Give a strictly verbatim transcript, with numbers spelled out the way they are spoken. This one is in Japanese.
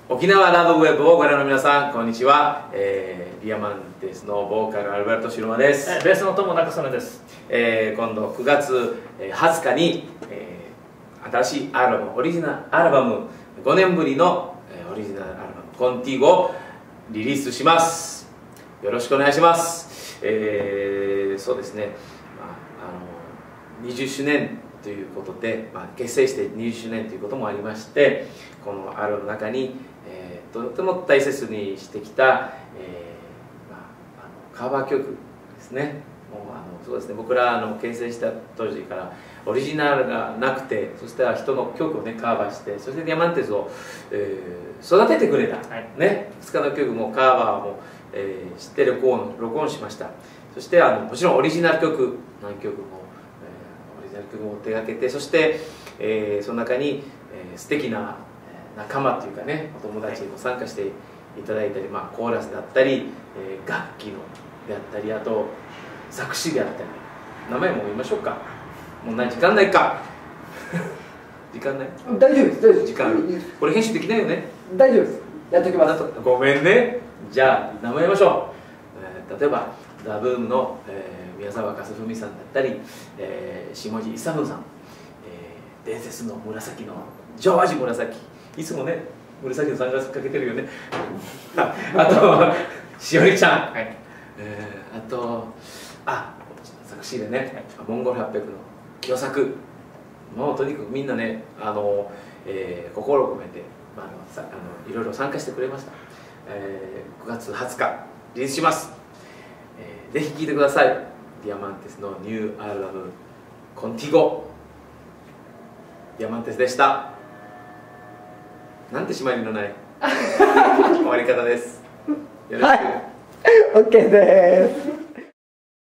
沖縄ラブウェブをご覧の皆さん、こんにちは。えー、ディアマンテスのボーカルアルベルト・シルマです。 ベースの友中曽根です。 えー、今度くがつはつかに、えー、新しいアルバム、オリジナルアルバム、ごねんぶりの、えー、オリジナルアルバム「コンティゴ」をリリースします。よろしくお願いします。えー、そうですね、まあ、あのにじゅっしゅうねんということで、まあ、結成してにじゅっしゅうねんということもありまして、このアルバムの中に、えー、とても大切にしてきた、えーまあ、あのカバー曲ですね。もうあのそうですね、僕らの結成した当時からオリジナルがなくて、そして人の曲をねカバーして、そしてディアマンテスを、えー、育ててくれた、はい、ね、ふつかの曲もカバーも、えー、知ってる録音録音しました。そしてあのもちろんオリジナル曲何曲も、えー、オリジナル曲も手がけて、そして、えー、その中に、えー、素敵な仲間というかね、お友達にも参加していただいたり、まあ、コーラスであったり、えー、楽器のであったり、あと作詞であったり、名前も言いましょうか。もう何時間ないか時間ない？ 大丈夫です、大丈夫です。 時間ある。これ編集できないよね。 大丈夫です、やっておきます。 ごめんね。じゃあ名前言いましょう。えー、例えばザ・ブームの、えー、宮沢和文さんだったり、えー、下地勇さん、えー、伝説の紫のジョージ紫、いつもね紫のサングラスかけてるよねあとしおりちゃん、はい、えー、あとあ作詞でね、はい、モンゴルはっぴゃくの清作、もうとにかくみんなね、あの、えー、心を込めて、まあ、あのさあのいろいろ参加してくれました。えー、くがつはつかリリースします。えー、ぜひ聴いてください。ディアマンテスのニューアルバム「コンティゴ」。ディアマンテスでした。なんて締まりのない終わり方です。よろしく。 はい、 OK です。